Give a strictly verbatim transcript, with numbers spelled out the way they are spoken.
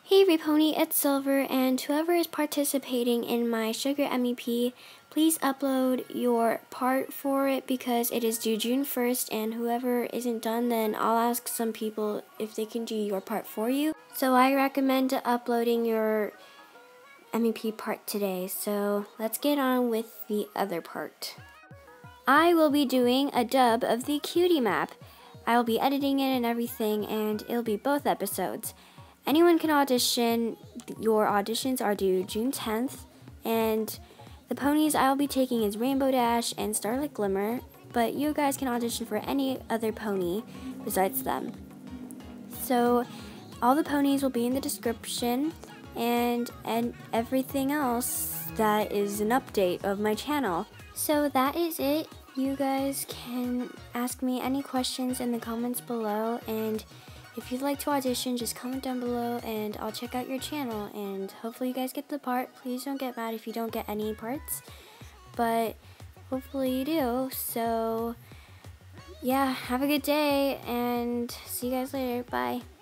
Hey Repony, it's Silver, and whoever is participating in my Sugar M E P, please upload your part for it because it is due June first, and whoever isn't done, then I'll ask some people if they can do your part for you. So I recommend uploading your M E P part today, so let's get on with the other part. I will be doing a dub of the Cutie map. I will be editing it and everything, and it'll be both episodes. Anyone can audition. Your auditions are due June tenth, and the ponies I'll be taking is Rainbow Dash and Starlight Glimmer, but you guys can audition for any other pony besides them. So all the ponies will be in the description, and and everything else that is an update of my channel. So that is it. You guys can ask me any questions in the comments below, and if you'd like to audition, just comment down below and I'll check out your channel, and hopefully you guys get the part. Please don't get mad if you don't get any parts, but hopefully you do. So yeah, have a good day and see you guys later. Bye.